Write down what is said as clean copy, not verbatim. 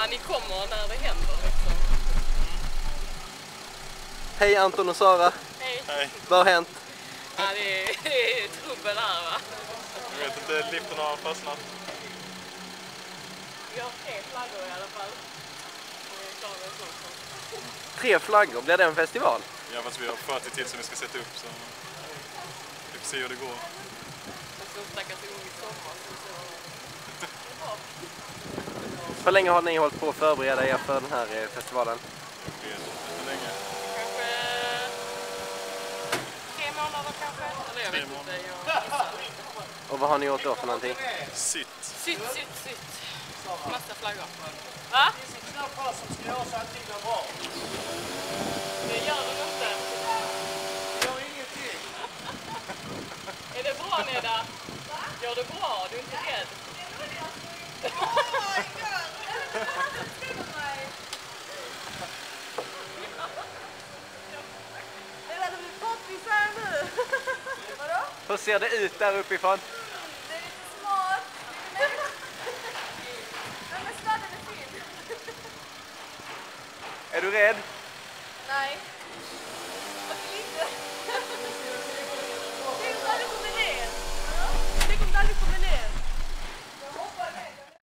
Ja, ni kommer när det händer liksom. Hej Anton och Sara. Hej. Hej. Vad har hänt? Ja, det är trubbel här va? Jag vet inte, liften har fastnat. Vi har 3 flaggor i alla fall. Och är klara med sånt. 3 flaggor, blir det en festival? Ja, fast vi har 40 till som vi ska sätta upp, så vi får se hur det går. Och så stackars ung i sommar. Hur länge har ni hållit på att förbereda er för den här festivalen? Jag vet inte länge. Kanske 3 månader kanske? Eller jag vet inte, jag gissar lite. Och vad har ni gjort då för någonting? Sitt. Sitt. Massa flaggor. Va? Det finns en knapp här som ska göra så att allting blir bra. Det gör den inte. Det gör ingenting. Är det bra Neda? Gör det bra? Du är inte rädd? Hur ser det ut där uppifrån? Det är lite smart. Men sladden är fin. Är du rädd?